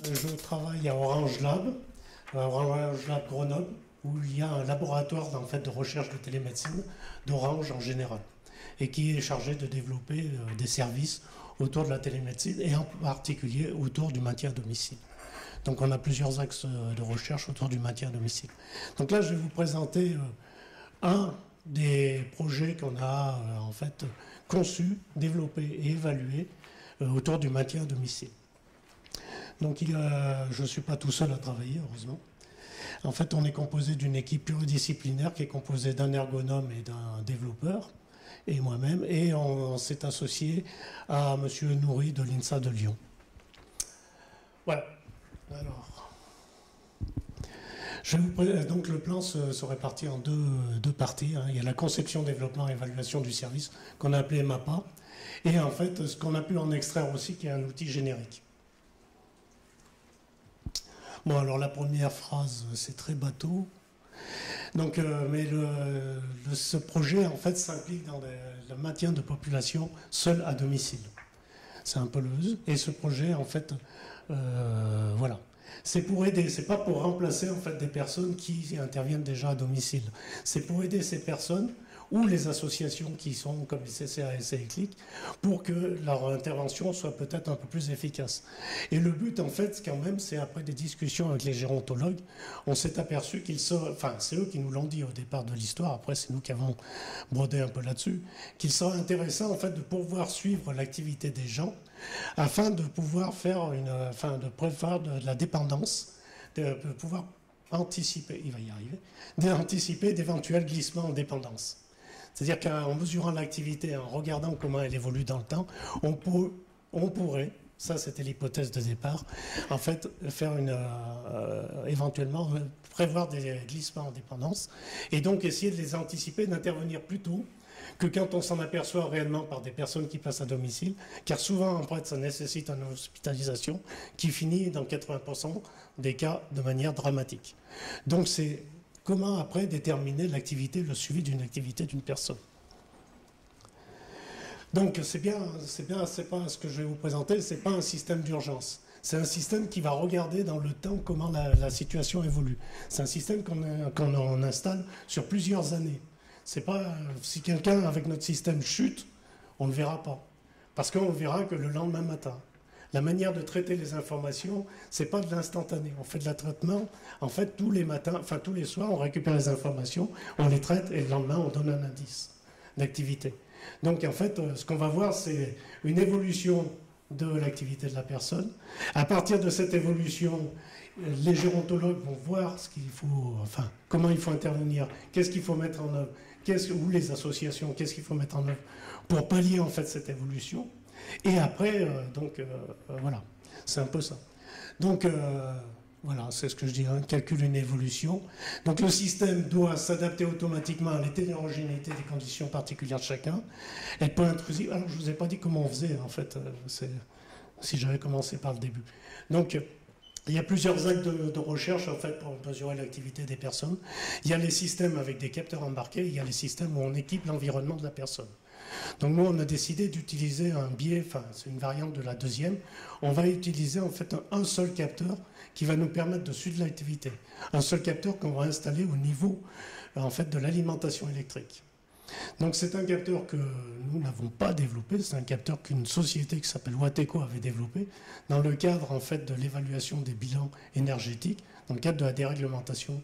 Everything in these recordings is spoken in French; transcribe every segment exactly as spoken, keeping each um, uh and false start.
je travaille à Orange Lab, à Orange Lab Grenoble, où il y a un laboratoire en fait, de recherche de télémédecine d'Orange en général, et qui est chargé de développer euh, des services autour de la télémédecine, et en particulier autour du maintien à domicile. Donc on a plusieurs axes de recherche autour du maintien à domicile. Donc là, je vais vous présenter euh, un des projets qu'on a euh, en fait conçu, développé et évalué euh, autour du maintien à domicile. Donc il y a, je ne suis pas tout seul à travailler, heureusement. En fait, on est composé d'une équipe pluridisciplinaire qui est composée d'un ergonome et d'un développeur, et moi-même, et on, on s'est associé à M. Nourri de l'INSA de Lyon. Voilà. Alors, je vous, donc le plan se, se répartit en deux, deux parties. Hein. Il y a la conception, développement et évaluation du service qu'on a appelé MAPA, et en fait ce qu'on a pu en extraire aussi qui est un outil générique. Bon, alors la première phrase, c'est très bateau. Donc, euh, mais le, le, ce projet en fait s'implique dans le, le maintien de population seule à domicile. C'est un peu le et ce projet en fait, euh, voilà. C'est pour aider, c'est pas pour remplacer en fait des personnes qui interviennent déjà à domicile. C'est pour aider ces personnes ou les associations qui sont comme les C C A S et ECLIC pour que leur intervention soit peut-être un peu plus efficace. Et le but en fait quand même c'est après des discussions avec les gérontologues, on s'est aperçu qu'ils sont, enfin c'est eux qui nous l'ont dit au départ de l'histoire, après c'est nous qui avons brodé un peu là-dessus, qu'il serait intéressant en fait de pouvoir suivre l'activité des gens afin de pouvoir faire une, enfin de prévoir de, de la dépendance, de pouvoir anticiper, il va y arriver, d'anticiper d'éventuels glissements en dépendance. C'est-à-dire qu'en mesurant l'activité, en regardant comment elle évolue dans le temps, on, pour, on pourrait, ça c'était l'hypothèse de départ, en fait faire une, euh, éventuellement prévoir des glissements en dépendance et donc essayer de les anticiper, d'intervenir plus tôt que quand on s'en aperçoit réellement par des personnes qui passent à domicile, car souvent en fait ça nécessite une hospitalisation qui finit dans quatre-vingts pour cent des cas de manière dramatique. Donc c'est comment après déterminer l'activité, le suivi d'une activité d'une personne. Donc c'est bien, c'est bien, c'est pas ce que je vais vous présenter, c'est pas un système d'urgence. C'est un système qui va regarder dans le temps comment la, la situation évolue. C'est un système qu'on qu'on installe sur plusieurs années. C'est pas si quelqu'un avec notre système chute, on ne le verra pas, parce qu'on ne verra que le lendemain matin. La manière de traiter les informations, c'est pas de l'instantané. On fait de la traitement, en fait, tous les matins, enfin tous les soirs, on récupère les informations, on les traite et le lendemain, on donne un indice d'activité. Donc, en fait, ce qu'on va voir, c'est une évolution de l'activité de la personne. À partir de cette évolution, les gérontologues vont voir ce qu'il faut, enfin, comment il faut intervenir, qu'est-ce qu'il faut mettre en œuvre, qu'est-ce, ou les associations, qu'est-ce qu'il faut mettre en œuvre pour pallier en fait cette évolution. Et après, euh, donc, euh, euh, voilà, c'est un peu ça. Donc, euh, voilà, c'est ce que je dis, hein, calcule une évolution. Donc, le système doit s'adapter automatiquement à l'hétérogénéité des conditions particulières de chacun, être pas intrusif. Alors, je ne vous ai pas dit comment on faisait, en fait, euh, si j'avais commencé par le début. Donc, il y a plusieurs actes de, de recherche, en fait, pour mesurer l'activité des personnes. Il y a les systèmes avec des capteurs embarqués, il y a les systèmes où on équipe l'environnement de la personne. Donc nous, on a décidé d'utiliser un biais, enfin c'est une variante de la deuxième. On va utiliser en fait un, un seul capteur qui va nous permettre de suivre l'activité. Un seul capteur qu'on va installer au niveau en fait de l'alimentation électrique. Donc c'est un capteur que nous n'avons pas développé, c'est un capteur qu'une société qui s'appelle Wateco avait développé dans le cadre en fait de l'évaluation des bilans énergétiques, dans le cadre de la déréglementation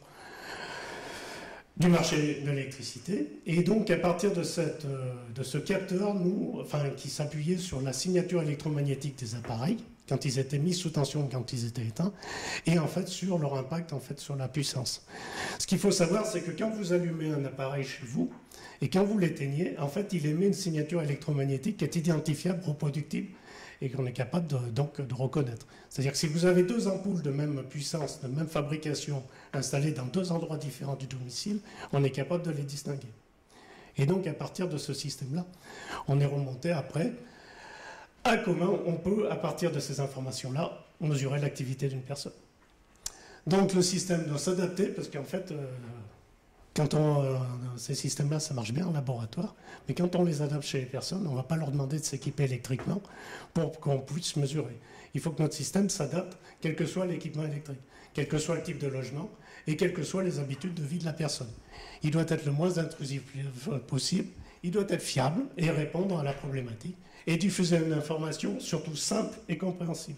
du marché de l'électricité. Et donc, à partir de, cette, de ce capteur, nous, enfin, qui s'appuyait sur la signature électromagnétique des appareils, quand ils étaient mis sous tension, quand ils étaient éteints, et en fait, sur leur impact en fait, sur la puissance. Ce qu'il faut savoir, c'est que quand vous allumez un appareil chez vous, et quand vous l'éteignez, en fait, il émet une signature électromagnétique qui est identifiable, reproductible, et qu'on est capable de, donc de reconnaître. C'est-à-dire que si vous avez deux ampoules de même puissance, de même fabrication, installées dans deux endroits différents du domicile, on est capable de les distinguer. Et donc, à partir de ce système-là, on est remonté après à comment on peut, à partir de ces informations-là, mesurer l'activité d'une personne. Donc, le système doit s'adapter, parce qu'en fait, euh, Quand on, euh, ces systèmes-là, ça marche bien en laboratoire, mais quand on les adapte chez les personnes, on ne va pas leur demander de s'équiper électriquement pour qu'on puisse mesurer. Il faut que notre système s'adapte, quel que soit l'équipement électrique, quel que soit le type de logement et quelles que soient les habitudes de vie de la personne. Il doit être le moins intrusif possible, il doit être fiable et répondre à la problématique et diffuser une information surtout simple et compréhensible.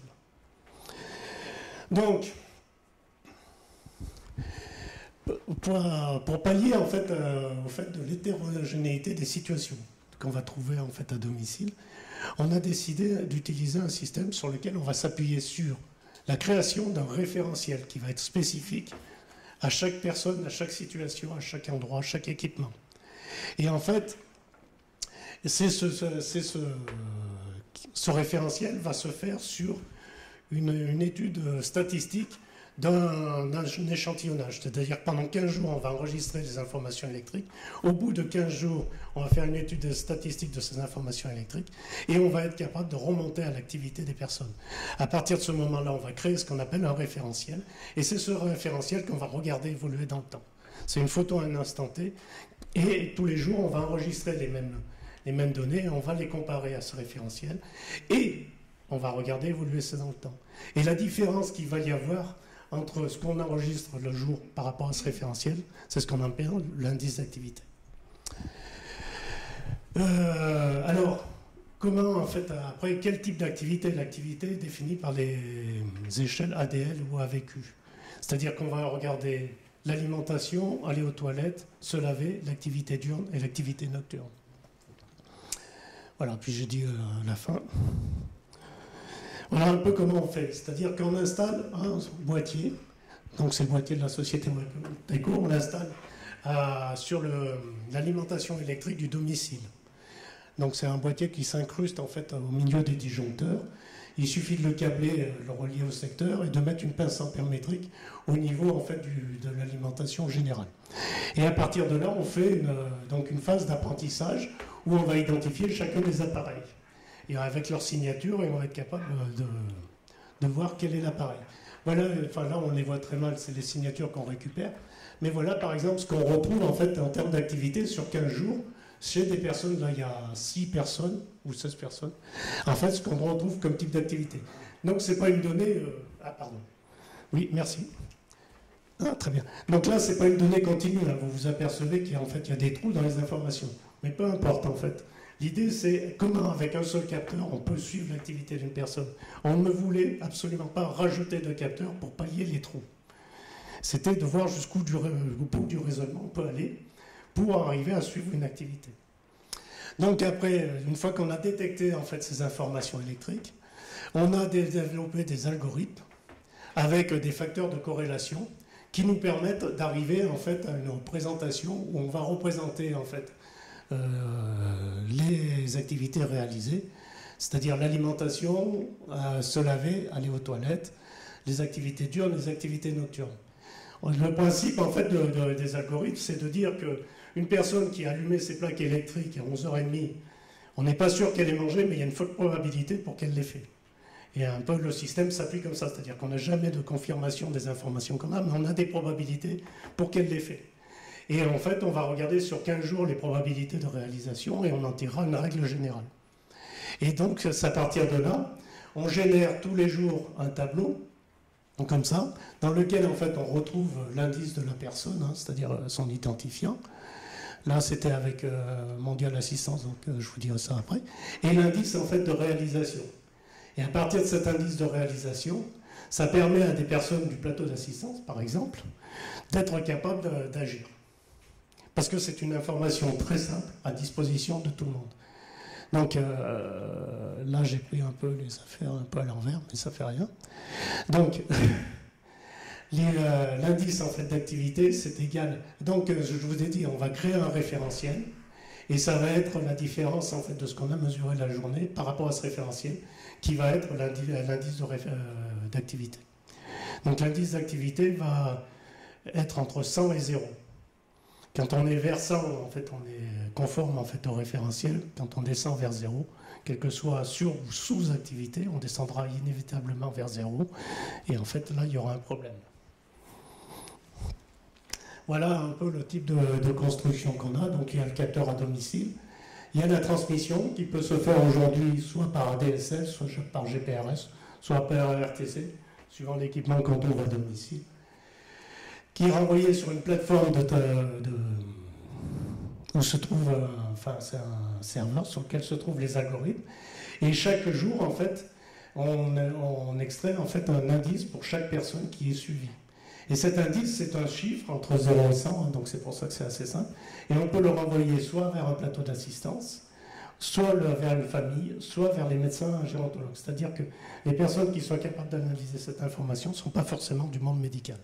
Donc, Pour, pour pallier en fait, euh, au fait de l'hétérogénéité des situations qu'on va trouver en fait à domicile, on a décidé d'utiliser un système sur lequel on va s'appuyer sur la création d'un référentiel qui va être spécifique à chaque personne, à chaque situation, à chaque endroit, à chaque équipement. Et en fait, c'est ce, ce, ce, ce référentiel va se faire sur une, une étude statistique d'un échantillonnage. C'est-à-dire que pendant quinze jours, on va enregistrer les informations électriques. Au bout de quinze jours, on va faire une étude statistique de ces informations électriques et on va être capable de remonter à l'activité des personnes. À partir de ce moment-là, on va créer ce qu'on appelle un référentiel et c'est ce référentiel qu'on va regarder évoluer dans le temps. C'est une photo à un instant T et tous les jours, on va enregistrer les mêmes, les mêmes données et on va les comparer à ce référentiel et on va regarder évoluer ça dans le temps. Et la différence qu'il va y avoir entre ce qu'on enregistre le jour par rapport à ce référentiel, c'est ce qu'on appelle l'indice d'activité. Euh, alors, comment, en fait, après, quel type d'activité? L'activité est définie par les échelles A D L ou A V Q. C'est-à-dire qu'on va regarder l'alimentation, aller aux toilettes, se laver, l'activité diurne et l'activité nocturne. Voilà, puis j'ai dit euh, à la fin. Voilà un peu comment on fait, c'est-à-dire qu'on installe un boîtier, donc c'est le boîtier de la société Teco, on l'installe euh, sur l'alimentation électrique du domicile. Donc c'est un boîtier qui s'incruste en fait au milieu des disjoncteurs. Il suffit de le câbler, le relier au secteur et de mettre une pince ampérométrique au niveau en fait du, de l'alimentation générale. Et à partir de là, on fait une, donc une phase d'apprentissage où on va identifier chacun des appareils. Et avec leur signature, ils vont être capables de, de voir quel est l'appareil. Voilà, enfin là on les voit très mal, c'est les signatures qu'on récupère. Mais voilà par exemple ce qu'on retrouve en fait en termes d'activité sur quinze jours chez des personnes, là il y a six personnes ou seize personnes. En fait ce qu'on retrouve comme type d'activité. Donc c'est pas une donnée... Euh, ah pardon. Oui, merci. Ah, très bien. Donc là c'est pas une donnée continue, là. Vous vous apercevez qu'il y a, en fait, il y a des trous dans les informations. Mais peu importe en fait. L'idée, c'est comment, avec un seul capteur, on peut suivre l'activité d'une personne. On ne voulait absolument pas rajouter de capteurs pour pallier les trous. C'était de voir jusqu'où du, bout du raisonnement on peut aller pour arriver à suivre une activité. Donc après, une fois qu'on a détecté en fait ces informations électriques, on a développé des algorithmes avec des facteurs de corrélation qui nous permettent d'arriver en fait à une représentation où on va représenter en fait Euh, les activités réalisées, c'est-à-dire l'alimentation, euh, se laver, aller aux toilettes, les activités diurnes, les activités nocturnes. Le principe en fait de, de, des algorithmes, c'est de dire qu'une personne qui a allumé ses plaques électriques à onze heures trente, on n'est pas sûr qu'elle ait mangé, mais il y a une forte probabilité pour qu'elle l'ait fait. Et un peu le système s'appuie comme ça, c'est-à-dire qu'on n'a jamais de confirmation des informations qu'on a, mais on a des probabilités pour qu'elle l'ait fait. Et en fait, on va regarder sur quinze jours les probabilités de réalisation et on en tirera une règle générale. Et donc, c'est à partir de là, on génère tous les jours un tableau, comme ça, dans lequel en fait on retrouve l'indice de la personne, hein, c'est-à-dire son identifiant. Là, c'était avec euh, Mondial Assistance, donc euh, je vous dirai ça après. Et l'indice en fait de réalisation. Et à partir de cet indice de réalisation, ça permet à des personnes du plateau d'assistance, par exemple, d'être capables d'agir. Parce que c'est une information très simple à disposition de tout le monde. Donc euh, là, j'ai pris un peu les affaires un peu à l'envers, mais ça fait rien. Donc, l'indice en fait d'activité, c'est égal. Donc, je vous ai dit, on va créer un référentiel, et ça va être la différence en fait de ce qu'on a mesuré la journée par rapport à ce référentiel, qui va être l'indice d'activité. Donc, l'indice d'activité va être entre cent et zéro. Quand on est vers cent, en fait, on est conforme en fait, au référentiel. Quand on descend vers zéro, quelle que soit sur ou sous-activité, on descendra inévitablement vers zéro. Et en fait, là, il y aura un problème. Voilà un peu le type de, de construction qu'on a. Donc il y a le capteur à domicile. Il y a la transmission qui peut se faire aujourd'hui soit par A D S L, soit par G P R S, soit par R T C, suivant l'équipement qu'on trouve à domicile, qui est renvoyé sur une plateforme de, de, où se trouve, euh, enfin c'est un serveur sur lequel se trouvent les algorithmes. Et chaque jour, en fait, on, on extrait en fait un indice pour chaque personne qui est suivie. Et cet indice, c'est un chiffre entre zéro et cent, donc c'est pour ça que c'est assez simple. Et on peut le renvoyer soit vers un plateau d'assistance, soit vers une famille, soit vers les médecins gérontologues. C'est-à-dire que les personnes qui sont capables d'analyser cette information ne sont pas forcément du monde médical.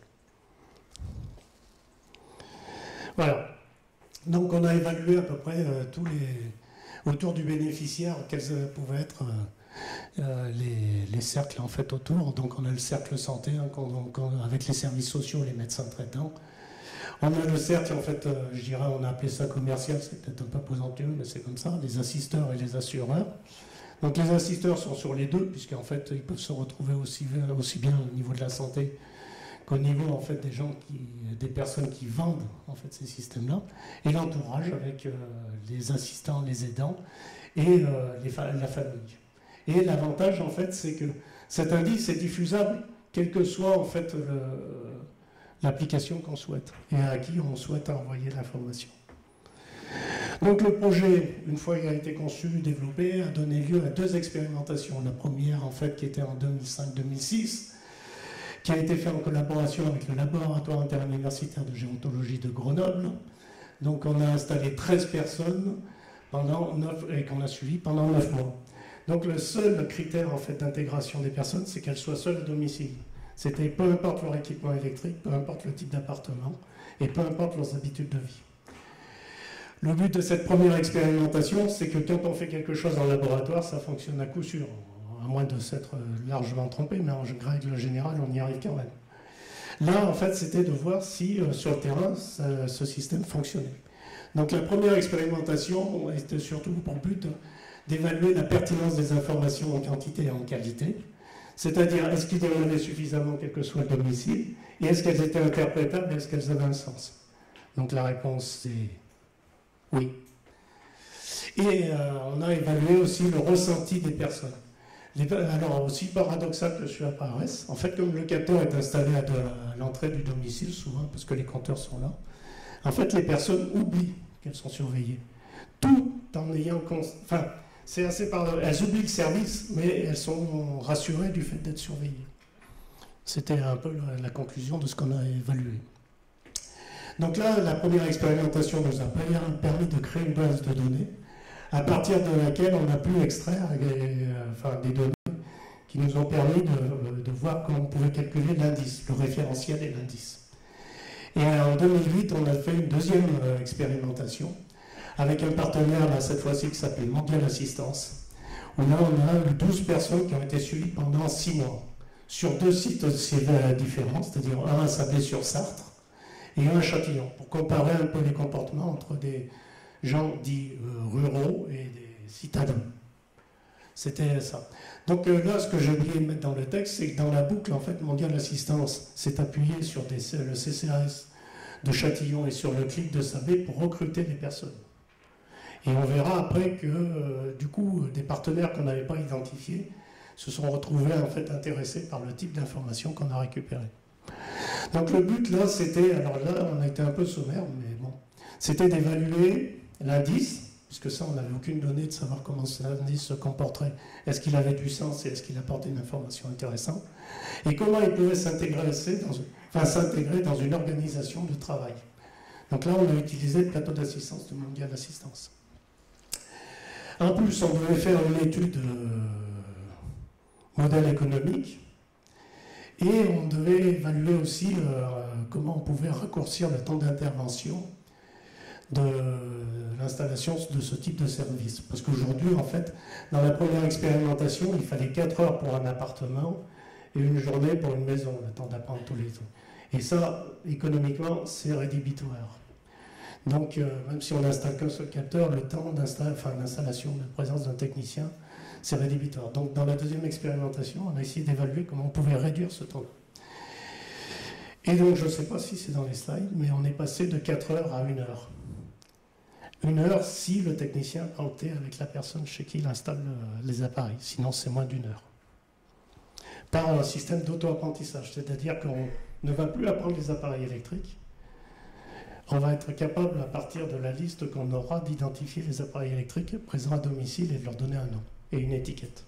Voilà. Donc on a évalué à peu près euh, tous les... autour du bénéficiaire, quels euh, pouvaient être... Euh, Euh, les, les cercles en fait autour. Donc on a le cercle santé hein, qu'on, qu'on, avec les services sociaux, les médecins traitants. On a le cercle en fait, euh, je dirais, on a appelé ça commercial, c'est peut-être un peu présomptueux, mais c'est comme ça, les assisteurs et les assureurs. Donc les assisteurs sont sur les deux, puisqu'en fait ils peuvent se retrouver aussi, aussi bien au niveau de la santé qu'au niveau en fait des gens qui, des personnes qui vendent en fait ces systèmes-là, et l'entourage avec euh, les assistants, les aidants et euh, les fa- la famille. Et l'avantage, en fait, c'est que cet indice est diffusable, quelle que soit, en fait, le, l'application qu'on souhaite et à qui on souhaite envoyer l'information. Donc le projet, une fois qu'il a été conçu, développé, a donné lieu à deux expérimentations. La première, en fait, qui était en deux mille cinq deux mille six, qui a été faite en collaboration avec le laboratoire interuniversitaire de gérontologie de Grenoble. Donc on a installé treize personnes pendant neuf, et qu'on a suivi pendant neuf mois. Donc le seul critère en fait, d'intégration des personnes, c'est qu'elles soient seules à domicile. C'était peu importe leur équipement électrique, peu importe le type d'appartement, et peu importe leurs habitudes de vie. Le but de cette première expérimentation, c'est que quand on fait quelque chose en laboratoire, ça fonctionne à coup sûr, à moins de s'être largement trompé, mais en règle générale, on y arrive quand même. Là, en fait, c'était de voir si, euh, sur le terrain, ça, ce système fonctionnait. Donc la première expérimentation était surtout pour but d'évaluer la pertinence des informations en quantité et en qualité, c'est-à-dire est-ce qu'il y en avait suffisamment quel que soit le domicile, et est-ce qu'elles étaient interprétables, est-ce qu'elles avaient un sens. Donc la réponse c'est oui. Et euh, on a évalué aussi le ressenti des personnes. Les, alors aussi paradoxal que celui-là paraisse, en fait comme le capteur est installé à, de, à l'entrée du domicile souvent, parce que les compteurs sont là, en fait les personnes oublient qu'elles sont surveillées. Tout en ayant... Enfin, c'est assez par... Elles oublient le service, mais elles sont rassurées du fait d'être surveillées. C'était un peu la, la conclusion de ce qu'on a évalué. Donc là, la première expérimentation nous a permis de créer une base de données à partir de laquelle on a pu extraire des, enfin, des données qui nous ont permis de, de voir comment on pouvait calculer l'indice, le référentiel et l'indice. Et en deux mille huit, on a fait une deuxième expérimentation avec un partenaire, là, cette fois-ci, qui s'appelle Mondial Assistance, où là, on a eu douze personnes qui ont été suivies pendant six mois, sur deux sites différents, c'est-à-dire un à Sablé-sur-Sarthe et un à Châtillon, pour comparer un peu les comportements entre des gens dits euh, ruraux et des citadins. C'était ça. Donc euh, là, ce que j'ai oublié de mettre dans le texte, c'est que dans la boucle, en fait, Mondial Assistance s'est appuyé sur des, le C C A S de Châtillon et sur le clic de Sablé pour recruter des personnes. Et on verra après que, euh, du coup, des partenaires qu'on n'avait pas identifiés se sont retrouvés en fait intéressés par le type d'information qu'on a récupéré. Donc le but là, c'était, alors là, on a été un peu sommaire, mais bon, c'était d'évaluer l'indice, puisque ça, on n'avait aucune donnée de savoir comment cet indice se comporterait. Est-ce qu'il avait du sens et est-ce qu'il apportait une information intéressante, et comment il pouvait s'intégrer dans, enfin, s'intégrer dans une organisation de travail. Donc là, on a utilisé le plateau d'assistance de Mondial Assistance. En plus, on devait faire une étude euh, modèle économique et on devait évaluer aussi euh, comment on pouvait raccourcir le temps d'intervention de l'installation de ce type de service. Parce qu'aujourd'hui, en fait, dans la première expérimentation, il fallait quatre heures pour un appartement et une journée pour une maison, le temps d'apprendre tous les trucs. Et ça, économiquement, c'est rédhibitoire. Donc, euh, même si on n'installe qu'un seul capteur, le temps d'installation, de présence d'un technicien, c'est rédhibitoire. Donc, dans la deuxième expérimentation, on a essayé d'évaluer comment on pouvait réduire ce temps-là. Et donc, je ne sais pas si c'est dans les slides, mais on est passé de quatre heures à une heure. Une heure si le technicien a été avec la personne chez qui il installe les appareils. Sinon, c'est moins d'une heure. Par un système d'auto-apprentissage, c'est-à-dire qu'on ne va plus apprendre les appareils électriques. On va être capable, à partir de la liste qu'on aura, d'identifier les appareils électriques présents à domicile et de leur donner un nom et une étiquette.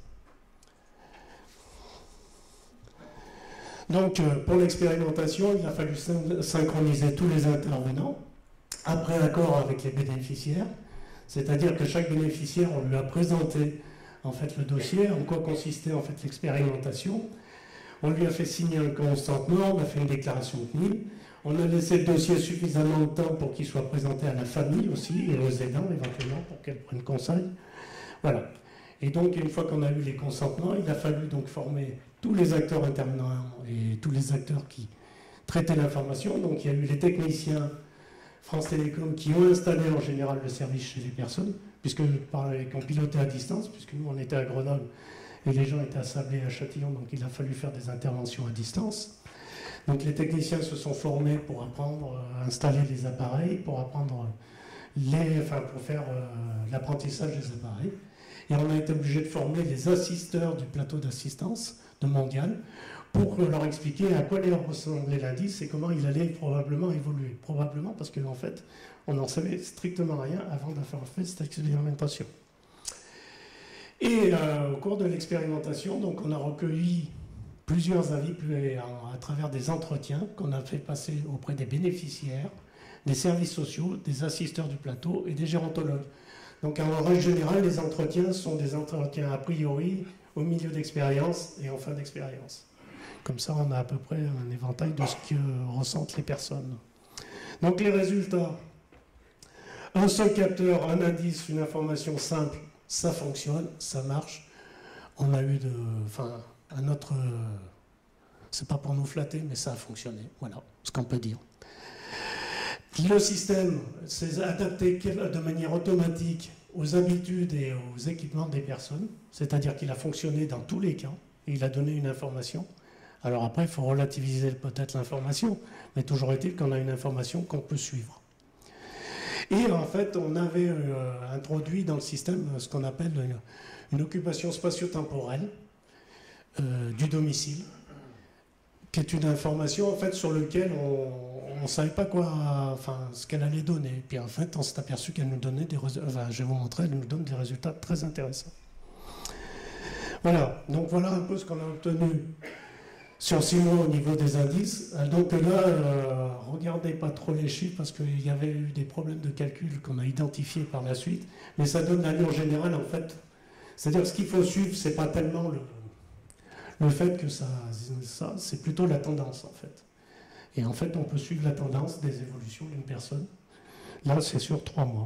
Donc, pour l'expérimentation, il a fallu synchroniser tous les intervenants, après accord avec les bénéficiaires, c'est-à-dire que chaque bénéficiaire, on lui a présenté en fait le dossier, en quoi consistait en fait l'expérimentation. On lui a fait signer un consentement, on a fait une déclaration de N I L, on a laissé le dossier suffisamment de temps pour qu'il soit présenté à la famille aussi et aux aidants éventuellement pour qu'elles prennent conseil. Voilà. Et donc, une fois qu'on a eu les consentements, il a fallu donc former tous les acteurs intervenants et tous les acteurs qui traitaient l'information. Donc, il y a eu les techniciens France Télécom qui ont installé en général le service chez les personnes, puisque qui ont piloté à distance, puisque nous on était à Grenoble et les gens étaient à Sablé et à Châtillon, donc il a fallu faire des interventions à distance. Donc les techniciens se sont formés pour apprendre à installer les appareils, pour apprendre les, enfin pour faire euh, l'apprentissage des appareils. Et on a été obligé de former les assisteurs du plateau d'assistance de Mondial pour leur expliquer à quoi allait ressembler l'indice et comment il allait probablement évoluer. Probablement parce qu'en fait, on n'en savait strictement rien avant d'avoir fait cette expérimentation. Et euh, au cours de l'expérimentation, donc on a recueilli plusieurs avis à travers des entretiens qu'on a fait passer auprès des bénéficiaires, des services sociaux, des assisteurs du plateau et des gérontologues. Donc en règle générale, les entretiens sont des entretiens a priori, au milieu d'expérience et en fin d'expérience. Comme ça, on a à peu près un éventail de ce que ressentent les personnes. Donc les résultats, un seul capteur, un indice, une information simple, ça fonctionne, ça marche. On a eu de... Enfin, un autre... C'est pas pour nous flatter, mais ça a fonctionné. Voilà ce qu'on peut dire. Le système s'est adapté de manière automatique aux habitudes et aux équipements des personnes, c'est-à-dire qu'il a fonctionné dans tous les cas, et il a donné une information. Alors après, il faut relativiser peut-être l'information, mais toujours est-il qu'on a une information qu'on peut suivre. Et en fait, on avait euh, introduit dans le système ce qu'on appelle une, une occupation spatio-temporelle euh, du domicile, qui est une information en fait sur laquelle on ne savait pas quoi, enfin ce qu'elle allait donner. Puis en fait, on s'est aperçu qu'elle nous donnait des résultats. Enfin, je vais vous montrer, elle nous donne des résultats très intéressants. Voilà. Donc voilà un peu ce qu'on a obtenu sur six mois au niveau des indices. Donc là, euh, regardez pas trop les chiffres parce qu'il y avait eu des problèmes de calcul qu'on a identifiés par la suite. Mais ça donne l'allure générale en fait. C'est-à-dire que ce qu'il faut suivre, c'est pas tellement le Le fait que ça, ça c'est plutôt la tendance en fait. Et en fait, on peut suivre la tendance des évolutions d'une personne. Là, c'est sur trois mois.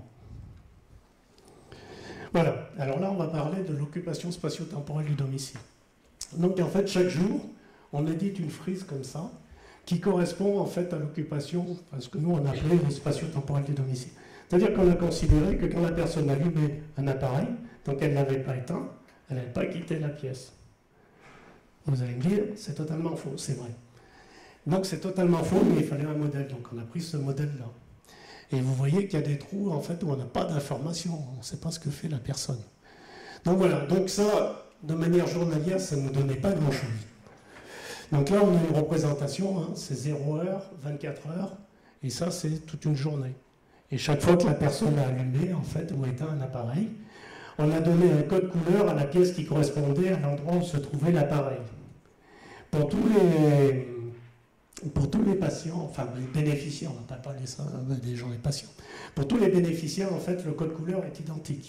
Voilà. Alors là, on va parler de l'occupation spatio-temporelle du domicile. Donc en fait, chaque jour, on édite une frise comme ça, qui correspond en fait à l'occupation, ce que nous on appelait le spatio-temporel du domicile. C'est-à-dire qu'on a considéré que quand la personne allumait un appareil, donc elle ne l'avait pas éteint, elle n'avait pas quitté la pièce. Vous allez me dire, c'est totalement faux, c'est vrai. Donc c'est totalement faux, mais il fallait un modèle, donc on a pris ce modèle-là. Et vous voyez qu'il y a des trous en fait où on n'a pas d'informations, on ne sait pas ce que fait la personne. Donc voilà, donc ça, de manière journalière, ça ne nous donnait pas grand-chose. Donc là, on a une représentation, hein, c'est zéro heure, vingt-quatre heures, et ça, c'est toute une journée. Et chaque fois que la personne a allumé, en fait, ou éteint un appareil, on a donné un code couleur à la pièce qui correspondait à l'endroit où se trouvait l'appareil. Pour tous les, pour tous les patients, enfin les bénéficiaires, on ne va pas parler ça des gens, les patients. Pour tous les bénéficiaires, en fait, le code couleur est identique.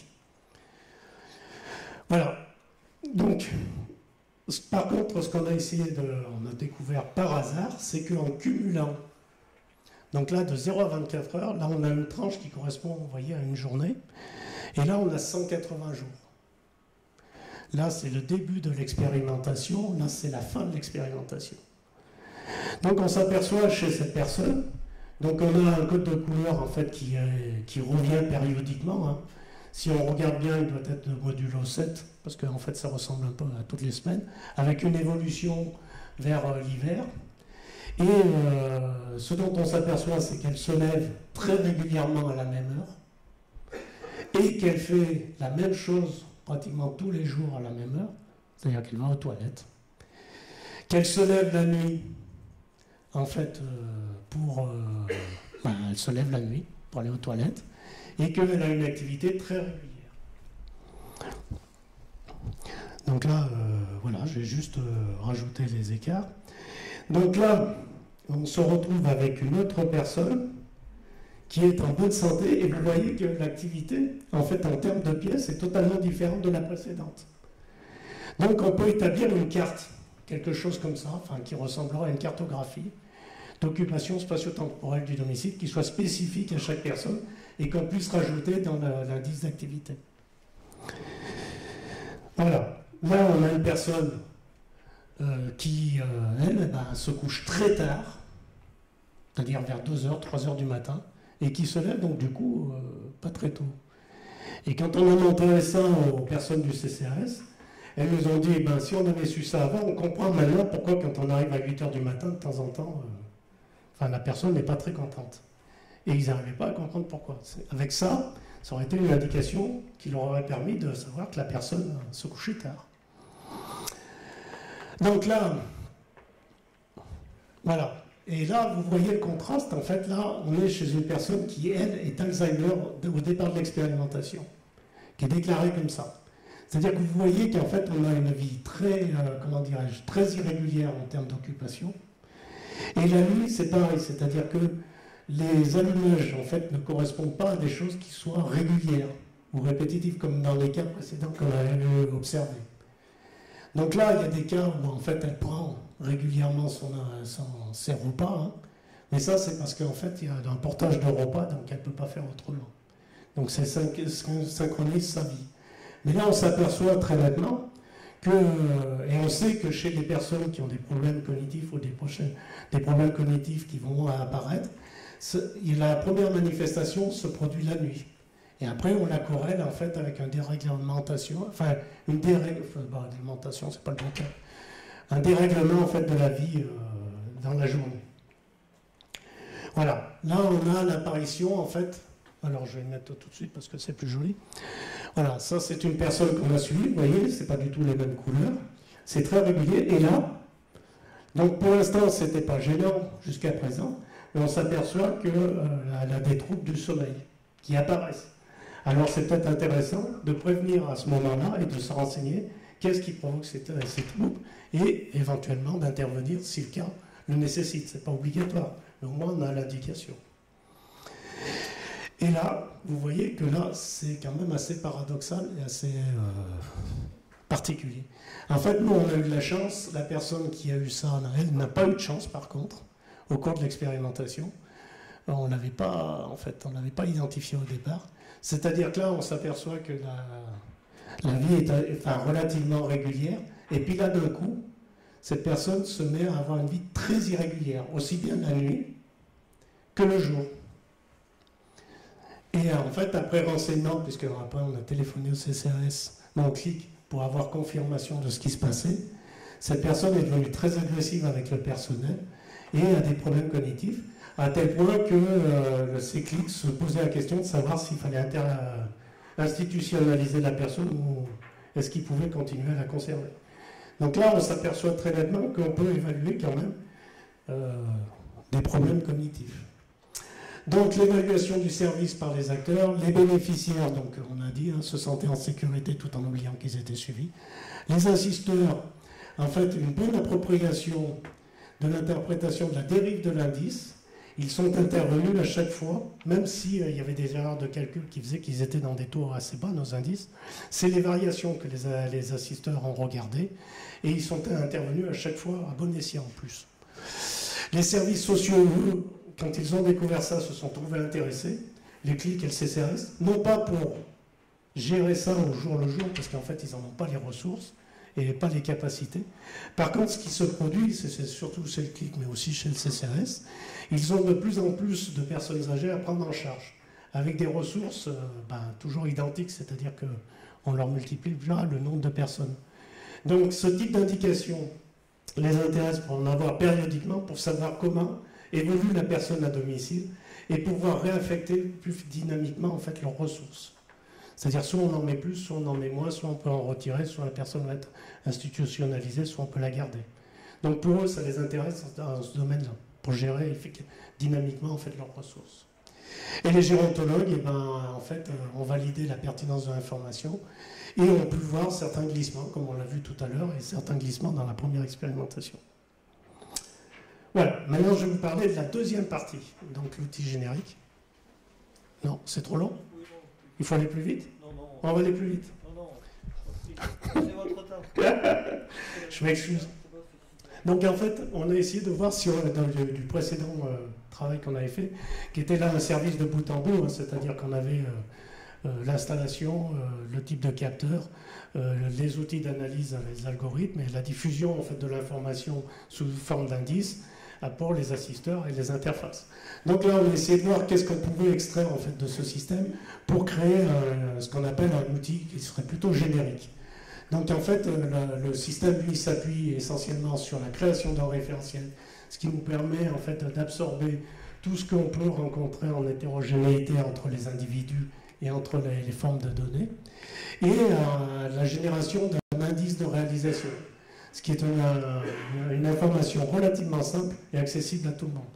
Voilà. Donc, par contre, ce qu'on a essayé de, on a découvert par hasard, c'est qu'en cumulant, donc là, de zéro à vingt-quatre heures, là, on a une tranche qui correspond, vous voyez, à une journée. Et là, on a cent quatre-vingts jours. Là, c'est le début de l'expérimentation. Là, c'est la fin de l'expérimentation. Donc, on s'aperçoit chez cette personne, donc on a un code de couleur, en fait, qui, est, qui revient périodiquement. Hein. Si on regarde bien, il doit être le modulo sept, parce qu'en fait, ça ressemble un peu à toutes les semaines, avec une évolution vers euh, l'hiver. Et euh, ce dont on s'aperçoit, c'est qu'elle se lève très régulièrement à la même heure et qu'elle fait la même chose pratiquement tous les jours à la même heure, c'est-à-dire qu'elle va aux toilettes, qu'elle se lève la nuit, en fait, euh, pour... Euh, ben, elle se lève la nuit pour aller aux toilettes et qu'elle a une activité très régulière. Donc là, euh, voilà, je vais juste euh, rajouter les écarts. Donc là, on se retrouve avec une autre personne qui est en bonne santé et vous voyez que l'activité, en fait, en termes de pièces, est totalement différente de la précédente. Donc on peut établir une carte, quelque chose comme ça, enfin, qui ressemblera à une cartographie d'occupation spatio-temporelle du domicile qui soit spécifique à chaque personne et qu'on puisse rajouter dans l'indice d'activité. Voilà. Là, on a une personne euh, qui, euh, elle, eh ben, se couche très tard, c'est-à-dire vers deux heures, trois heures du matin, et qui se lève donc du coup euh, pas très tôt. Et quand on a montré ça aux personnes du C C R S, elles nous ont dit, eh ben, si on avait su ça avant, on comprend maintenant pourquoi quand on arrive à huit heures du matin, de temps en temps, euh, enfin, la personne n'est pas très contente. Et ils n'arrivaient pas à comprendre pourquoi. Avec ça, ça aurait été une indication qui leur aurait permis de savoir que la personne se couchait tard. Donc là, voilà. Et là, vous voyez le contraste. En fait, là, on est chez une personne qui, elle, est Alzheimer au départ de l'expérimentation, qui est déclarée comme ça. C'est-à-dire que vous voyez qu'en fait, on a une vie très, euh, comment dirais-je, très irrégulière en termes d'occupation. Et la nuit, c'est pareil. C'est-à-dire que les allumages, en fait, ne correspondent pas à des choses qui soient régulières ou répétitives, comme dans les cas précédents qu'on avait observés. Donc là, il y a des cas où, en fait, elle prend régulièrement son, son, ses repas, hein. Mais ça, c'est parce qu'en fait, il y a un portage de repas, donc elle ne peut pas faire autrement. Donc ça synchronise sa vie. Mais là, on s'aperçoit très nettement que, et on sait que chez les personnes qui ont des problèmes cognitifs ou des, prochains, des problèmes cognitifs qui vont apparaître, la première manifestation se produit la nuit. Et après, on la corrèle en fait avec une déréglementation, enfin, une déréglementation, c'est pas le bon terme, un dérèglement en fait de la vie euh, dans la journée. Voilà, là on a l'apparition en fait, alors je vais le mettre tout de suite parce que c'est plus joli. Voilà, ça c'est une personne qu'on a suivie, vous voyez, c'est pas du tout les mêmes couleurs, c'est très régulier, et là, donc pour l'instant c'était pas gênant jusqu'à présent, mais on s'aperçoit qu'elle euh, a des troubles du sommeil qui apparaissent. Alors c'est peut-être intéressant de prévenir à ce moment-là et de se renseigner qu'est-ce qui provoque ces, ces troubles et éventuellement d'intervenir si le cas le nécessite. Ce n'est pas obligatoire, mais au moins on a l'indication. Et là, vous voyez que là, c'est quand même assez paradoxal et assez euh, particulier. En fait, nous, on a eu de la chance. La personne qui a eu ça, elle n'a pas eu de chance, par contre, au cours de l'expérimentation. On l'avait pas, en fait, on l'avait pas identifié au départ. C'est-à-dire que là, on s'aperçoit que la, la vie est enfin, relativement régulière. Et puis là, d'un coup, cette personne se met à avoir une vie très irrégulière, aussi bien la nuit que le jour. Et en fait, après renseignement, puisque après on a téléphoné au C C R S, on clique pour avoir confirmation de ce qui se passait, cette personne est devenue très agressive avec le personnel et a des problèmes cognitifs, à tel point que euh, le C C L I C se posait la question de savoir s'il fallait inter institutionnaliser la personne ou est-ce qu'il pouvait continuer à la conserver. Donc là, on s'aperçoit très nettement qu'on peut évaluer quand même euh, des problèmes cognitifs. Donc l'évaluation du service par les acteurs, les bénéficiaires, donc on a dit, hein, se sentaient en sécurité tout en oubliant qu'ils étaient suivis. Les assisteurs, en fait, une bonne appropriation de l'interprétation de la dérive de l'indice. Ils sont intervenus à chaque fois, même s'il euh, y avait des erreurs de calcul qui faisaient qu'ils étaient dans des taux assez bas, nos indices. C'est les variations que les, les assisteurs ont regardées et ils sont intervenus à chaque fois à bon escient en plus. Les services sociaux, eux, quand ils ont découvert ça, se sont trouvés intéressés, les C L I C et le C C R S, non pas pour gérer ça au jour le jour, parce qu'en fait, ils n'en ont pas les ressources et pas les capacités. Par contre, ce qui se produit, c'est surtout chez le C L I C, mais aussi chez le C C R S, ils ont de plus en plus de personnes âgées à prendre en charge, avec des ressources euh, ben, toujours identiques, c'est-à-dire qu'on leur multiplie là le nombre de personnes. Donc, ce type d'indication les intéresse pour en avoir périodiquement pour savoir comment évolue la personne à domicile et pouvoir réaffecter plus dynamiquement en fait leurs ressources. C'est-à-dire soit on en met plus, soit on en met moins, soit on peut en retirer, soit la personne va être institutionnalisée, soit on peut la garder. Donc pour eux, ça les intéresse dans ce domaine-là, pour gérer dynamiquement en fait leurs ressources. Et les gérontologues, eh ben, en fait, ont validé la pertinence de l'information et ont pu voir certains glissements, comme on l'a vu tout à l'heure, et certains glissements dans la première expérimentation. Voilà, maintenant je vais vous parler de la deuxième partie, donc l'outil générique. Non, c'est trop long? Il faut aller plus vite? Non, non. On va aller plus vite. Non, non. C'est votre temps. Je m'excuse. Donc en fait, on a essayé de voir si, on, dans le du précédent euh, travail qu'on avait fait, qui était là un service de bout en bout, hein, c'est-à-dire qu'on avait euh, euh, l'installation, euh, le type de capteur, euh, les outils d'analyse, les algorithmes, et la diffusion en fait, de l'information sous forme d'indices pour les assisteurs et les interfaces. Donc là, on a essayé de voir qu'est-ce qu'on pouvait extraire en fait, de ce système pour créer un, ce qu'on appelle un outil qui serait plutôt générique. Donc en fait, le, le système, lui, s'appuie essentiellement sur la création d'un référentiel, ce qui nous permet en fait d'absorber tout ce qu'on peut rencontrer en hétérogénéité entre les individus et entre les, les formes de données, et euh, la génération d'un indice de réalisation, ce qui est une, une information relativement simple et accessible à tout le monde.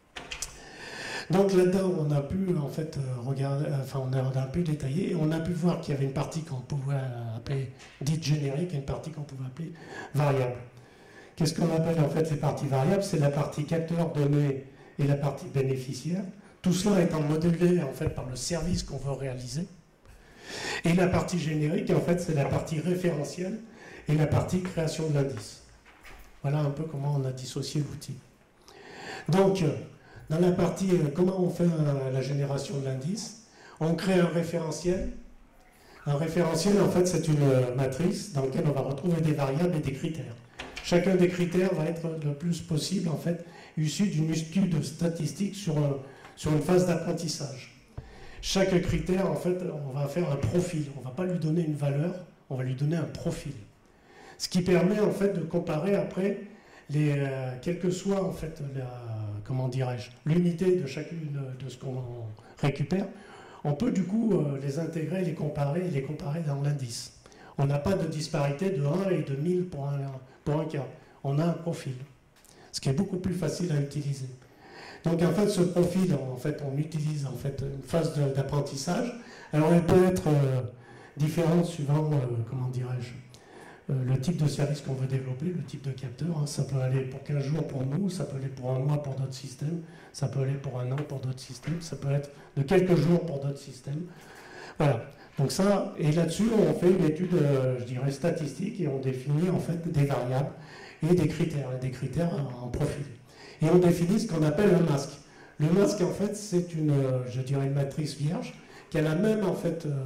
Donc là-dedans, on a pu en fait regarder, enfin on a, on a pu détailler, et on a pu voir qu'il y avait une partie qu'on pouvait appeler dite générique et une partie qu'on pouvait appeler variable. Qu'est-ce qu'on appelle en fait les parties variables? C'est la partie capteur données et la partie bénéficiaire. Tout cela étant modélé en fait par le service qu'on veut réaliser. Et la partie générique, en fait, c'est la partie référentielle et la partie création de l'indice. Voilà un peu comment on a dissocié l'outil. Donc, dans la partie comment on fait la génération de l'indice, on crée un référentiel. Un référentiel, en fait, c'est une matrice dans laquelle on va retrouver des variables et des critères. Chacun des critères va être le plus possible, en fait, issu d'une étude statistique sur, un, sur une phase d'apprentissage. Chaque critère, en fait, on va faire un profil. On ne va pas lui donner une valeur, on va lui donner un profil. Ce qui permet, en fait, de comparer après, les, euh, quelle que soit, en fait, la, comment dirais-je, l'unité de chacune de ce qu'on récupère, on peut du coup euh, les intégrer, les comparer et les comparer dans l'indice. On n'a pas de disparité de un et de mille pour un, pour un cas. On a un profil, ce qui est beaucoup plus facile à utiliser. Donc en fait, ce profil, en fait, on utilise en fait une phase d'apprentissage. Alors elle peut être euh, différente suivant, euh, comment dirais-je, euh, le type de service qu'on veut développer, le type de capteur. Hein. Ça peut aller pour quinze jours pour nous, ça peut aller pour un mois pour d'autres systèmes, ça peut aller pour un an pour d'autres systèmes, ça peut être de quelques jours pour d'autres systèmes. Voilà. Donc ça, et là-dessus, on fait une étude, euh, je dirais, statistique et on définit en fait des variables et des critères, et des critères en profil. Et on définit ce qu'on appelle un masque. Le masque, en fait, c'est une, je dirais, une matrice vierge qui a la même, en fait, euh,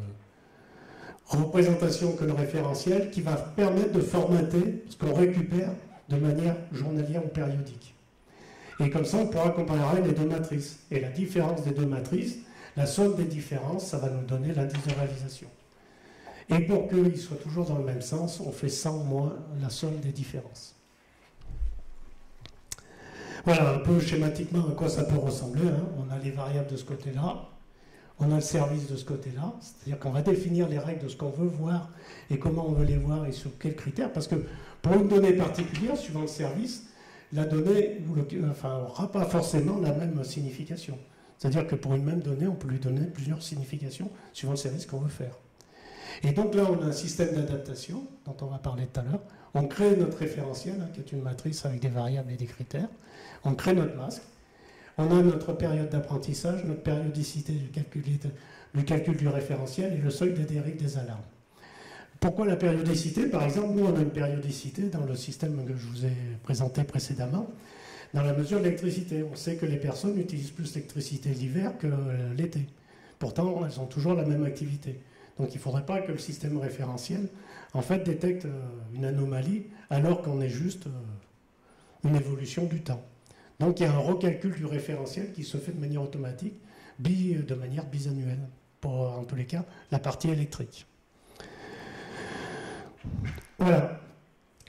représentation que le référentiel, qui va permettre de formater ce qu'on récupère de manière journalière ou périodique. Et comme ça, on pourra comparer les deux matrices. Et la différence des deux matrices, la somme des différences, ça va nous donner l'indice de réalisation. Et pour qu'il soit toujours dans le même sens, on fait cent moins la somme des différences. Voilà un peu schématiquement à quoi ça peut ressembler. Hein. On a les variables de ce côté-là, on a le service de ce côté-là, c'est-à-dire qu'on va définir les règles de ce qu'on veut voir et comment on veut les voir et sur quels critères, parce que pour une donnée particulière, suivant le service, la donnée enfin, n'aura pas forcément la même signification. C'est-à-dire que pour une même donnée, on peut lui donner plusieurs significations suivant le service qu'on veut faire. Et donc là, on a un système d'adaptation dont on va parler tout à l'heure. On crée notre référentiel, hein, qui est une matrice avec des variables et des critères. On crée notre masque. On a notre période d'apprentissage, notre périodicité du calcul, du calcul du référentiel et le seuil des dérives des alarmes. Pourquoi la périodicité? Par exemple, nous, on a une périodicité dans le système que je vous ai présenté précédemment, dans la mesure de l'électricité. On sait que les personnes utilisent plus l'électricité l'hiver que l'été. Pourtant, elles ont toujours la même activité. Donc il ne faudrait pas que le système référentiel en fait, détecte une anomalie alors qu'on est juste une évolution du temps. Donc il y a un recalcul du référentiel qui se fait de manière automatique, bi, de manière bisannuelle, pour en tous les cas la partie électrique. Voilà.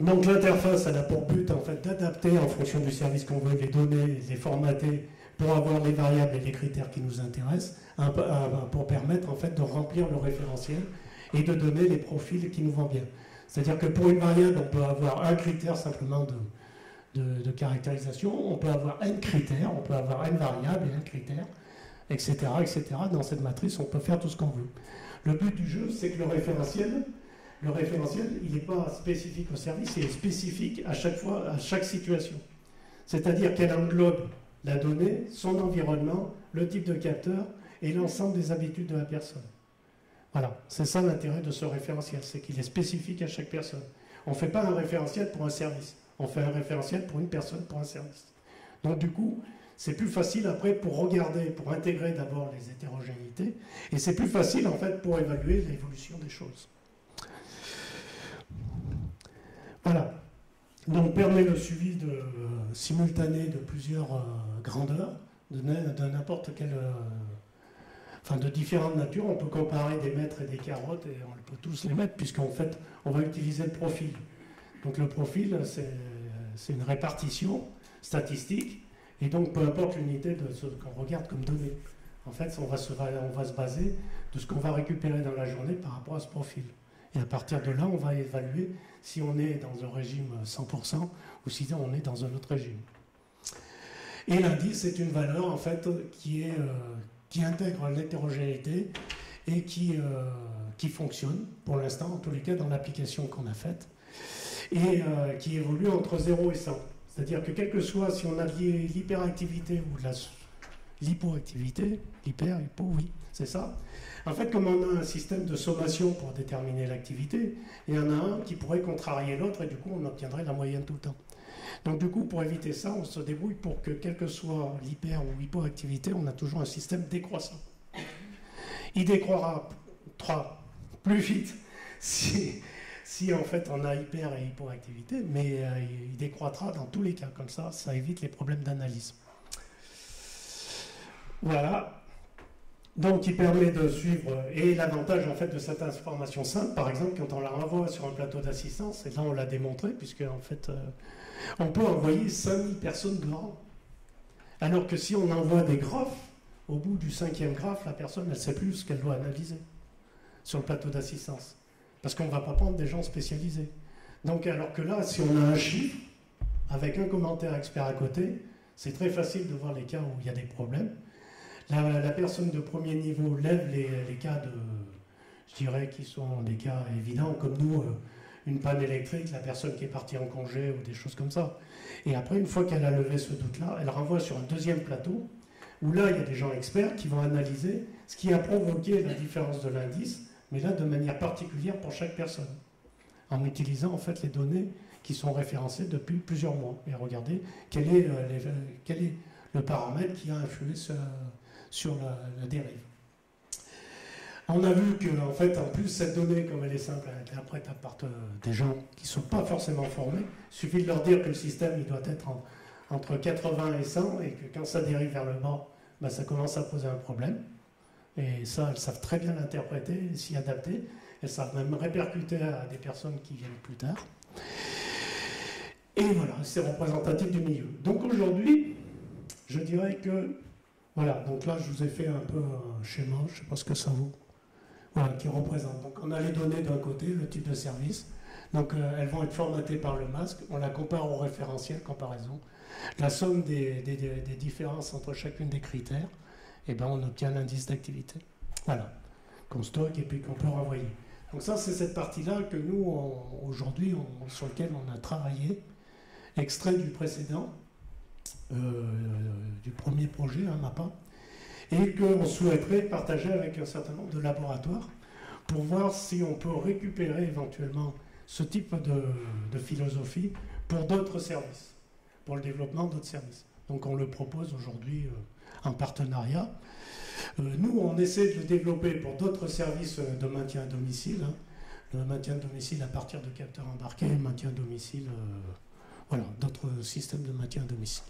Donc l'interface, elle a pour but en fait d'adapter en fonction du service qu'on veut les données, les formater pour avoir les variables et les critères qui nous intéressent, un, un, pour permettre en fait de remplir le référentiel et de donner les profils qui nous vont bien. C'est-à-dire que pour une variable, on peut avoir un critère simplement de, de, de caractérisation, on peut avoir n critères, on peut avoir n variables et n critères, et cetera, et cetera. Dans cette matrice, on peut faire tout ce qu'on veut. Le but du jeu, c'est que le référentiel, le référentiel, il n'est pas spécifique au service, il est spécifique à chaque fois, à chaque situation. C'est-à-dire qu'elle englobe la donnée, son environnement, le type de capteur et l'ensemble des habitudes de la personne. Voilà, c'est ça l'intérêt de ce référentiel, c'est qu'il est spécifique à chaque personne. On ne fait pas un référentiel pour un service, on fait un référentiel pour une personne, pour un service. Donc du coup, c'est plus facile après pour regarder, pour intégrer d'abord les hétérogénéités, et c'est plus facile en fait pour évaluer l'évolution des choses. Voilà. Donc permet le suivi de, euh, simultané de plusieurs euh, grandeurs, de n'importe quelle... Euh, enfin de différentes natures. On peut comparer des mètres et des carottes, et on peut tous les mettre, puisqu'en fait, on va utiliser le profil. Donc le profil, c'est une répartition statistique, et donc peu importe l'unité de ce qu'on regarde comme données. En fait, on va se, on va se baser de ce qu'on va récupérer dans la journée par rapport à ce profil. Et à partir de là, on va évaluer si on est dans un régime cent pour cent ou si on est dans un autre régime. Et l'indice est une valeur en fait qui, est, euh, qui intègre l'hétérogénéité et qui, euh, qui fonctionne pour l'instant, en tous les cas dans l'application qu'on a faite, et euh, qui évolue entre zéro et cent. C'est-à-dire que quel que soit, si on a l'hyperactivité ou l'hypoactivité, l'hyper, hypo, oui, c'est ça. En fait, comme on a un système de sommation pour déterminer l'activité, il y en a un qui pourrait contrarier l'autre et du coup on obtiendrait la moyenne tout le temps. Donc du coup, pour éviter ça, on se débrouille pour que, quelle que soit l'hyper ou hypoactivité, on a toujours un système décroissant. Il décroîtra plus vite si, si en fait on a hyper et hypoactivité, mais euh, il décroîtra dans tous les cas, comme ça, ça évite les problèmes d'analyse. Voilà. Donc, il permet de suivre, et l'avantage en fait de cette information simple, par exemple, quand on la renvoie sur un plateau d'assistance, et là on l'a démontré, puisque en fait, euh, on peut envoyer cinq mille personnes dehors. Alors que si on envoie des graphes, au bout du cinquième graphe, la personne, elle ne sait plus ce qu'elle doit analyser sur le plateau d'assistance. Parce qu'on ne va pas prendre des gens spécialisés. Donc, alors que là, si on a un chiffre, avec un commentaire expert à côté, c'est très facile de voir les cas où il y a des problèmes. La, la personne de premier niveau lève les, les cas de, je dirais, qui sont des cas évidents, comme nous, euh, une panne électrique, la personne qui est partie en congé ou des choses comme ça. Et après, une fois qu'elle a levé ce doute-là, elle renvoie sur un deuxième plateau, où là, il y a des gens experts qui vont analyser ce qui a provoqué la différence de l'indice, mais là, de manière particulière pour chaque personne, en utilisant en fait les données qui sont référencées depuis plusieurs mois. Et regardez quel est, euh, les, quel est le paramètre qui a influé sur... sur la, la dérive. On a vu que, en fait, en plus, cette donnée, comme elle est simple, elle est interprète par des gens qui ne sont pas forcément formés. Il suffit de leur dire que le système, il doit être en, entre quatre-vingts et cent, et que quand ça dérive vers le bas, ben, ça commence à poser un problème. Et ça, elles savent très bien l'interpréter et s'y adapter. Elles savent même répercuter à des personnes qui viennent plus tard. Et voilà, c'est représentatif du milieu. Donc aujourd'hui, je dirais que voilà, donc là, je vous ai fait un peu un schéma, je ne sais pas ce que ça vaut, voilà, qui représente. Donc on a les données d'un côté, le type de service, donc euh, elles vont être formatées par le masque, on la compare au référentiel, comparaison, la somme des, des, des différences entre chacune des critères, et bien on obtient l'indice d'activité, voilà, qu'on stocke et puis qu'on peut renvoyer. Donc ça, c'est cette partie-là que nous, aujourd'hui, sur laquelle on a travaillé, extrait du précédent, Euh, du premier projet, hein, MAPA, et qu'on souhaiterait partager avec un certain nombre de laboratoires pour voir si on peut récupérer éventuellement ce type de, de philosophie pour d'autres services, pour le développement d'autres services. Donc on le propose aujourd'hui euh, en partenariat. Euh, nous, on essaie de le développer pour d'autres services de maintien à domicile, hein, le maintien à domicile à partir de capteurs embarqués, le maintien à domicile, euh, voilà, d'autres systèmes de maintien à domicile.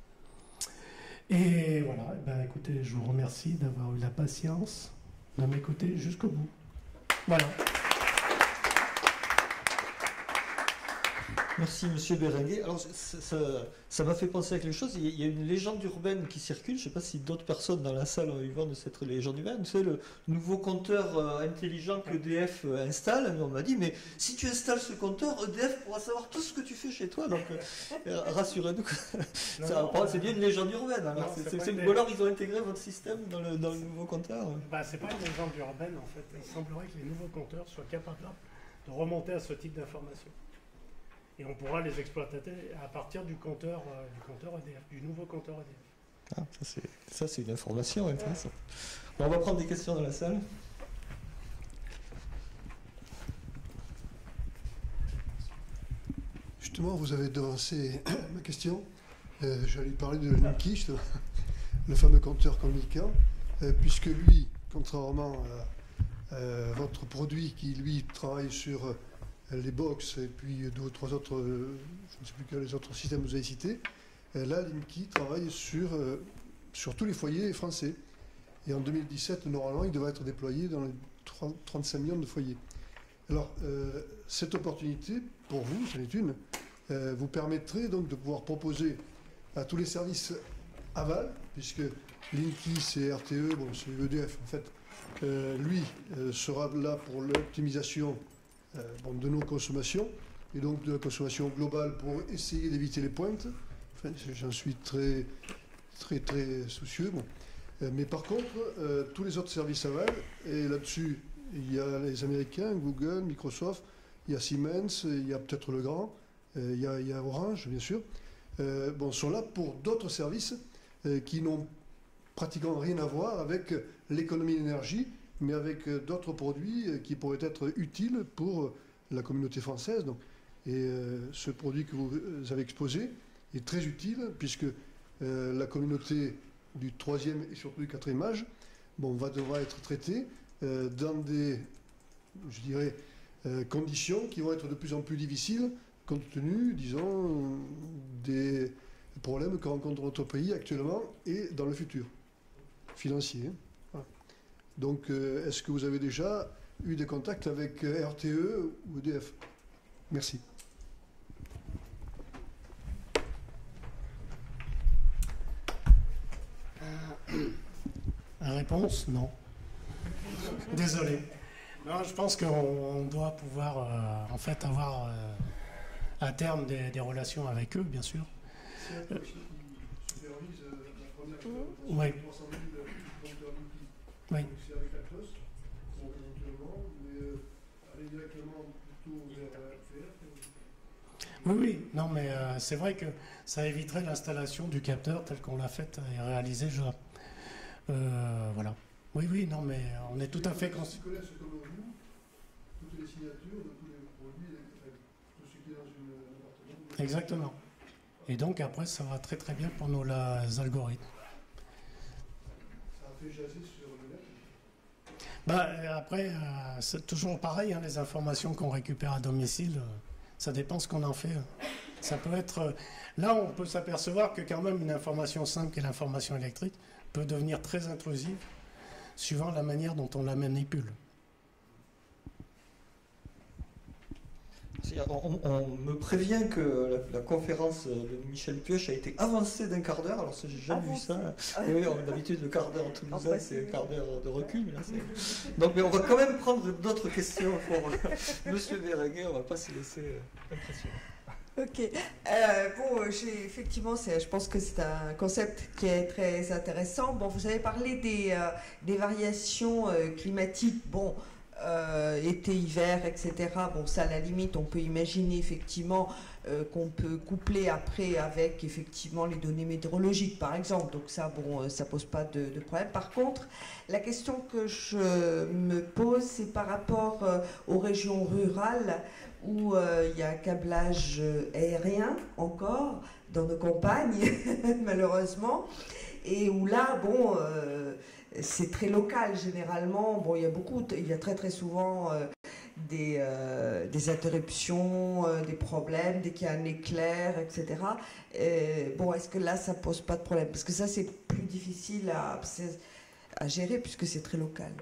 Et voilà, eh ben, écoutez, je vous remercie d'avoir eu la patience de m'écouter jusqu'au bout. Voilà. Merci Monsieur Berenguer. Alors ça m'a fait penser à quelque chose. Il y a une légende urbaine qui circule. Je ne sais pas si d'autres personnes dans la salle ont eu vent de cette légende urbaine. C'est le nouveau compteur euh, intelligent qu'E D F euh, installe. On m'a dit, mais si tu installes ce compteur, E D F pourra savoir tout ce que tu fais chez toi. Donc euh, rassurez-nous. C'est bien une légende urbaine. Alors, non, c'est, c'est, une... Ou alors ils ont intégré votre système dans le, dans le nouveau compteur. Bah, c'est pas une légende urbaine en fait. Il semblerait que les nouveaux compteurs soient capables de remonter à ce type d'informations. Et on pourra les exploiter à partir du compteur, euh, du compteur E D F, du nouveau compteur E D F. Ah, ça, c'est, ça, c'est une information intéressante. Bon, on va prendre des questions dans la salle. Justement, vous avez devancé ma question. Euh, J'allais parler de Linky, le fameux compteur communicant, euh, puisque lui, contrairement à euh, votre produit qui, lui, travaille sur euh, les box et puis deux ou trois autres, euh, je ne sais plus quels les autres systèmes que vous avez cités, euh, là, Linky travaille sur, euh, sur tous les foyers français. Et en deux mille dix-sept, normalement, il devrait être déployé dans les trente-cinq millions de foyers. Alors, euh, cette opportunité, pour vous, c'en est une, euh, vous permettrait donc de pouvoir proposer à tous les services aval, puisque Linky, c'est R T E, bon, c'est E D F, en fait, euh, lui euh, sera là pour l'optimisation euh, bon, de nos consommations, et donc de la consommation globale pour essayer d'éviter les pointes. Enfin, j'en suis très, très, très soucieux. Bon. Euh, mais par contre, euh, tous les autres services aval, et là-dessus, il y a les Américains, Google, Microsoft, il y a Siemens, il y a peut-être Legrand, euh, il, y a, il y a Orange, bien sûr, euh, bon, sont là pour d'autres services euh, qui n'ont pratiquement rien à voir avec l'économie d'énergie, mais avec euh, d'autres produits euh, qui pourraient être utiles pour euh, la communauté française. Donc, et euh, ce produit que vous avez exposé est très utile, puisque euh, la communauté du troisième et surtout du quatrième âge bon, va devoir être traitée euh, dans des, je dirais, euh, conditions qui vont être de plus en plus difficiles, compte tenu, disons, des problèmes que rencontre notre pays actuellement et dans le futur, financier. Voilà. Donc, euh, est-ce que vous avez déjà eu des contacts avec euh, R T E ou E D F? Merci. La réponse, non. Désolé. Non, je pense qu'on doit pouvoir euh, en fait avoir euh, à terme des, des relations avec eux, bien sûr. C'est la Commission qui supervise euh, la première oui. trois cent mille compteurs Linky. Oui. Donc c'est avec la cloche, donc éventuellement, mais euh, aller directement plutôt vers R T F. Oui, oui, non, mais euh, c'est vrai que ça éviterait l'installation du capteur tel qu'on l'a fait et réalisé. Je... Euh, voilà. Oui, oui, non, mais on est tout à fait conscient. Ils connaissent comme vous toutes les signatures de tous les produits, tout ce qui est dans une appartement. Exactement. Et donc après, ça va très très bien pour nos la, algorithmes. Ça a fait jaser sur le net. Bah, après, euh, c'est toujours pareil, hein, les informations qu'on récupère à domicile, euh, ça dépend ce qu'on en fait. Ça peut être... Euh, là, on peut s'apercevoir que quand même une information simple qui est l'information électrique peut devenir très intrusive suivant la manière dont on la manipule. On, on me prévient que la, la conférence de Michel Pioche a été avancée d'un quart d'heure, alors ça, j'ai jamais vu ça. Et oui, d'habitude, le quart d'heure en toulousain, c'est un quart d'heure de recul. Mais là, c'est... Donc, mais on va quand même prendre d'autres questions pour Monsieur Berenguer, on ne va pas se laisser impressionner. Ok. Euh, bon, j'ai, effectivement, c'est, je pense que c'est un concept qui est très intéressant. Bon, vous avez parlé des, euh, des variations euh, climatiques. Bon, euh, été, hiver, et cetera. Bon, ça, à la limite, on peut imaginer effectivement euh, qu'on peut coupler après avec effectivement les données météorologiques, par exemple. Donc ça, bon, ça pose pas de, de problème. Par contre, la question que je me pose, c'est par rapport euh, aux régions rurales, où euh, il y a un câblage aérien encore dans nos campagnes, malheureusement, et où là, bon, euh, c'est très local généralement. Bon, il y a beaucoup, il y a très très souvent euh, des, euh, des interruptions, euh, des problèmes dès qu'il y a un éclair, et cetera. Et, bon, est-ce que là, ça pose pas de problème? Parce que ça, c'est plus difficile à, à gérer puisque c'est très local.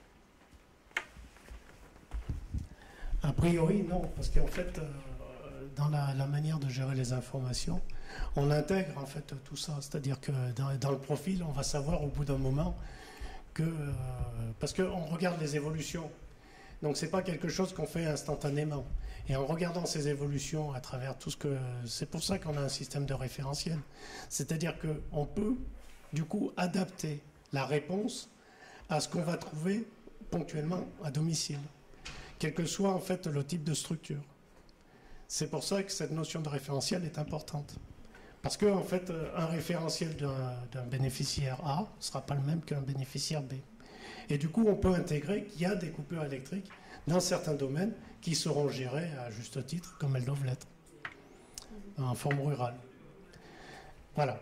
A priori, non, parce qu'en fait, euh, dans la, la manière de gérer les informations, on intègre en fait tout ça. C'est-à-dire que dans, dans le profil, on va savoir au bout d'un moment que... Euh, parce qu'on regarde les évolutions. Donc ce n'est pas quelque chose qu'on fait instantanément. Et en regardant ces évolutions à travers tout ce que... C'est pour ça qu'on a un système de référentiel. C'est-à-dire qu'on peut, du coup, adapter la réponse à ce qu'on va trouver ponctuellement à domicile, quel que soit en fait le type de structure. C'est pour ça que cette notion de référentiel est importante. Parce que en fait, un référentiel d'un bénéficiaire A ne sera pas le même qu'un bénéficiaire B. Et du coup, on peut intégrer qu'il y a des coupures électriques dans certains domaines qui seront gérés à juste titre comme elles doivent l'être, en forme rurale. Voilà.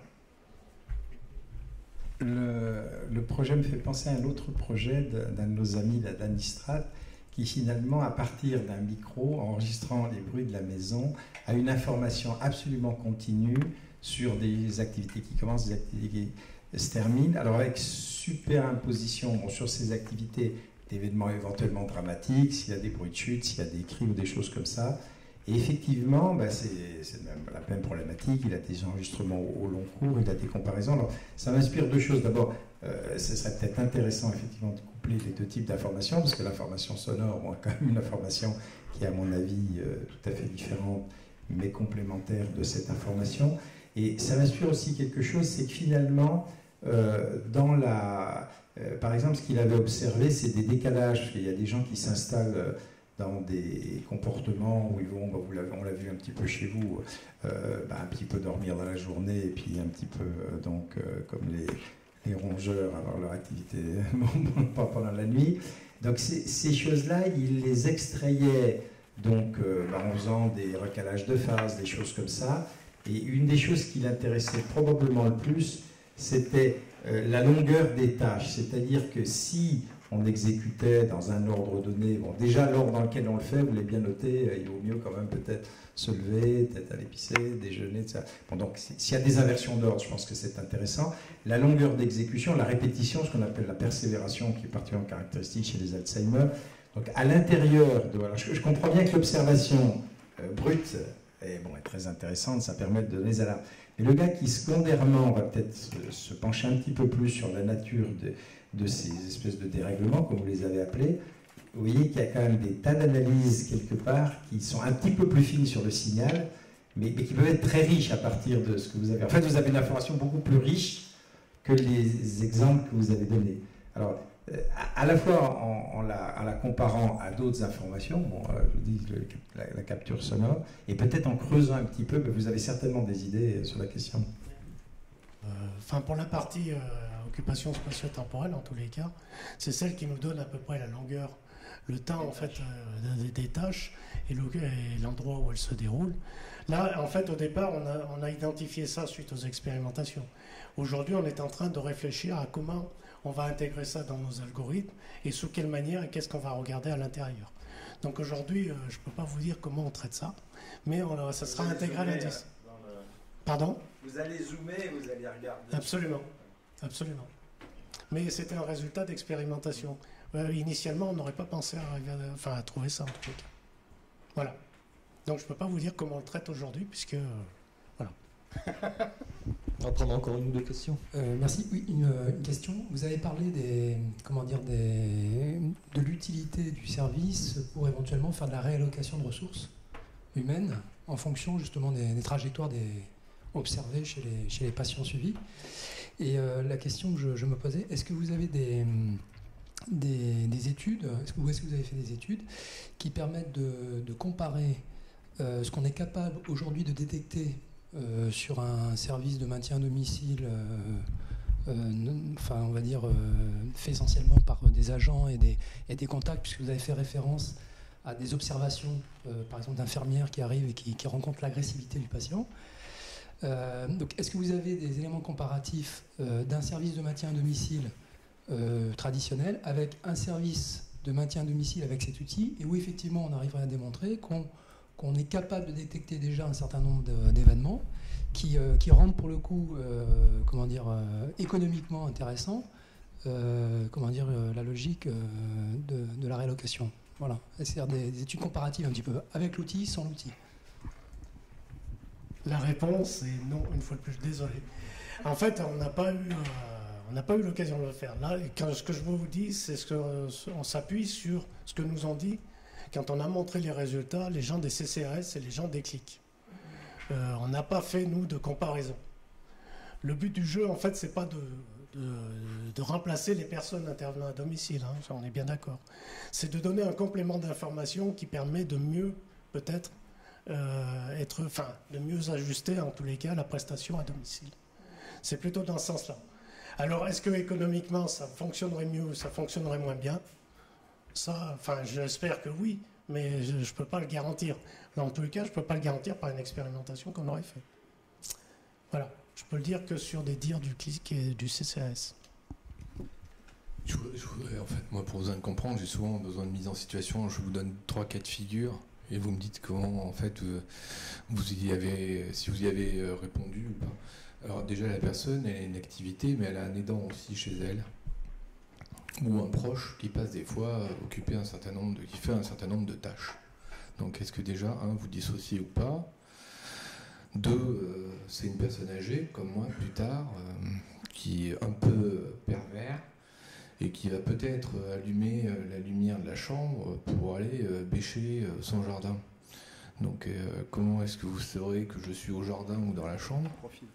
Le, le projet me fait penser à un autre projet d'un de nos amis, la Danistrad, qui finalement, à partir d'un micro, enregistrant les bruits de la maison, a une information absolument continue sur des activités qui commencent, des activités qui se terminent. Alors avec superimposition bon, sur ces activités d'événements éventuellement dramatiques, s'il y a des bruits de chute, s'il y a des cris ou des choses comme ça. Et effectivement, ben c'est la même problématique, il a des enregistrements au, au long cours, il a des comparaisons. Alors, ça m'inspire deux choses. D'abord, euh, ce serait peut-être intéressant effectivement de coupler les deux types d'informations, parce que l'information sonore, bon, quand même une information qui est à mon avis euh, tout à fait différente, mais complémentaire de cette information. Et ça m'inspire aussi quelque chose, c'est que finalement, euh, dans la... Euh, par exemple, ce qu'il avait observé, c'est des décalages, parce qu'il y a des gens qui s'installent... Euh, dans des comportements où ils vont, bah, vous on l'a vu un petit peu chez vous, euh, bah, un petit peu dormir dans la journée et puis un petit peu, euh, donc, euh, comme les, les rongeurs, avoir leur activité pas pendant la nuit. Donc ces, ces choses-là, ils les extrayaient donc, euh, bah, en faisant des recalages de phase, des choses comme ça. Et une des choses qui l'intéressait probablement le plus, c'était euh, la longueur des tâches. C'est-à-dire que si on exécutait dans un ordre donné. Bon, déjà, l'ordre dans lequel on le fait, vous l'avez bien noté, il vaut mieux quand même peut-être se lever, peut-être aller pisser, déjeuner, et cetera. Bon, donc, s'il y a des inversions d'ordre, je pense que c'est intéressant. La longueur d'exécution, la répétition, ce qu'on appelle la persévération, qui est particulièrement caractéristique chez les Alzheimer. Donc, à l'intérieur de... Alors, je, je comprends bien que l'observation euh, brute est, bon, est très intéressante, ça permet de donner des alarmes. Mais le gars qui, secondairement, va peut-être se, se pencher un petit peu plus sur la nature de... de ces espèces de dérèglements, comme vous les avez appelés, vous voyez qu'il y a quand même des tas d'analyses quelque part qui sont un petit peu plus fines sur le signal, mais, mais qui peuvent être très riches à partir de ce que vous avez. En fait, vous avez une information beaucoup plus riche que les exemples que vous avez donnés. Alors, à, à la fois en, en, la, en la comparant à d'autres informations, bon, euh, je vous dis le, la, la capture sonore, et peut-être en creusant un petit peu, ben, vous avez certainement des idées sur la question. Enfin, euh, pour la partie euh, occupation spatio-temporelle, en tous les cas, c'est celle qui nous donne à peu près la longueur, le temps en fait euh, des, des tâches et l'endroit où elles se déroulent. Là, en fait, au départ, on a, on a identifié ça suite aux expérimentations. Aujourd'hui, on est en train de réfléchir à comment on va intégrer ça dans nos algorithmes et sous quelle manière et qu'est-ce qu'on va regarder à l'intérieur. Donc aujourd'hui, euh, je ne peux pas vous dire comment on traite ça, mais on, ça sera intégré à l'indice. Le... Pardon ? Vous allez zoomer, vous allez regarder. Absolument, absolument. Mais c'était un résultat d'expérimentation. Euh, initialement, on n'aurait pas pensé à, à, enfin, à trouver ça en tout cas. Voilà. Donc je ne peux pas vous dire comment on le traite aujourd'hui, puisque... Euh, voilà. On va prendre encore une ou deux questions. Euh, merci. Oui, une, une question. Vous avez parlé des, comment dire, des, de l'utilité du service pour éventuellement faire de la réallocation de ressources humaines en fonction justement des, des trajectoires des, observées chez les, chez les patients suivis. Et euh, la question que je, je me posais, est-ce que vous avez des, des, des études, est-ce que, ou est-ce que vous avez fait des études qui permettent de, de comparer euh, ce qu'on est capable aujourd'hui de détecter Euh, sur un service de maintien à domicile, euh, euh, enfin on va dire euh, fait essentiellement par des agents et des, et des contacts, puisque vous avez fait référence à des observations, euh, par exemple d'infirmières qui arrivent et qui, qui rencontrent l'agressivité du patient. Euh, donc est-ce que vous avez des éléments comparatifs euh, d'un service de maintien à domicile euh, traditionnel avec un service de maintien à domicile avec cet outil, et où effectivement on arriverait à démontrer qu'on qu'on est capable de détecter déjà un certain nombre d'événements qui, euh, qui rendent pour le coup euh, comment dire, euh, économiquement intéressant euh, comment dire, euh, la logique euh, de, de la réallocation. Voilà. C'est-à-dire des, des études comparatives un petit peu avec l'outil, sans l'outil. La réponse est non, une fois de plus, désolé. En fait, on n'a pas eu, euh, on n'a pas eu l'occasion de le faire. Là, quand, ce que je vous dis, c'est ce que euh, on s'appuie sur ce que nous ont dit quand on a montré les résultats, les gens des C C A S et les gens des clics. Euh, on n'a pas fait, nous, de comparaison. Le but du jeu, en fait, c'est pas de, de, de remplacer les personnes intervenant à domicile, hein, ça, on est bien d'accord. C'est de donner un complément d'information qui permet de mieux, peut-être, euh, être, enfin, de mieux ajuster, en tous les cas, la prestation à domicile. C'est plutôt dans ce sens-là. Alors, est-ce que économiquement, ça fonctionnerait mieux ou ça fonctionnerait moins bien? Ça, enfin, j'espère que oui, mais je ne peux pas le garantir. En tous les cas, je ne peux pas le garantir par une expérimentation qu'on aurait fait. Voilà. Je peux le dire que sur des dires du clic et du C C A S. Je, je voudrais, en fait, moi, pour vous en comprendre, j'ai souvent besoin de mise en situation. Je vous donne trois cas de figure et vous me dites comment, en fait, vous, vous y avez, si vous y avez répondu ou pas. Alors, déjà, la personne, elle a une activité, mais elle a un aidant aussi chez elle, ou un proche qui passe des fois à occuper un certain nombre de, qui fait un certain nombre de tâches. Donc, est-ce que déjà, un, vous dissociez ou pas? Deux, euh, c'est une personne âgée, comme moi, plus tard, euh, qui est un peu pervers et qui va peut-être allumer euh, la lumière de la chambre pour aller euh, bêcher euh, son jardin. Donc, euh, comment est-ce que vous saurez que je suis au jardin ou dans la chambre?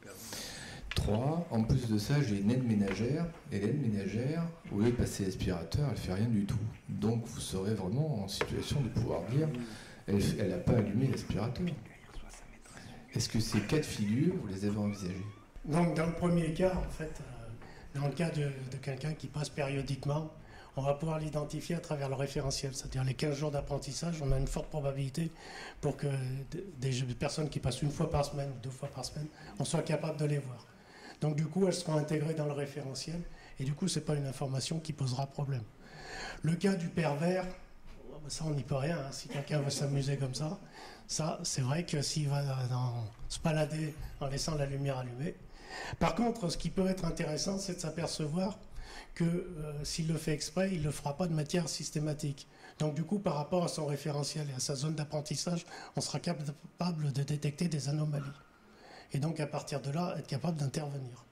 Trois, en plus de ça, j'ai une aide ménagère, et l'aide ménagère, au lieu de passer l'aspirateur, elle fait rien du tout. Donc, vous serez vraiment en situation de pouvoir dire, elle n'a pas allumé l'aspirateur. Est-ce que ces cas de figure, vous les avez envisagés? Donc, dans le premier cas, en fait, euh, dans le cas de, de quelqu'un qui passe périodiquement, on va pouvoir l'identifier à travers le référentiel. C'est-à-dire les quinze jours d'apprentissage, on a une forte probabilité pour que des, des personnes qui passent une fois par semaine ou deux fois par semaine, on soit capable de les voir. Donc, du coup, elles seront intégrées dans le référentiel et du coup, ce n'est pas une information qui posera problème. Le cas du pervers, ça, on n'y peut rien. Hein. Si quelqu'un veut s'amuser comme ça, ça, c'est vrai que s'il va dans, se balader en laissant la lumière allumée. Par contre, ce qui peut être intéressant, c'est de s'apercevoir que euh, s'il le fait exprès, il ne le fera pas de manière systématique. Donc, du coup, par rapport à son référentiel et à sa zone d'apprentissage, on sera capable de détecter des anomalies. Et donc, à partir de là, être capable d'intervenir.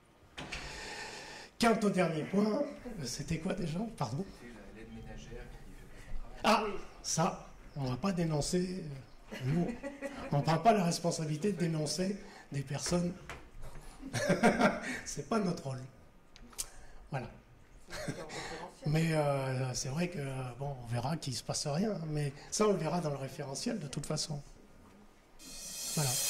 Quant au dernier point, c'était quoi déjà? Pardon? L'aide ménagère qui fait pas son travail. Ah, ça, on ne va pas dénoncer. Nous, on ne prend pas la responsabilité de dénoncer des personnes. C'est pas notre rôle. Voilà. Mais euh, c'est vrai que bon, on verra qu'il ne se passe rien. Mais ça, on le verra dans le référentiel de toute façon. Voilà.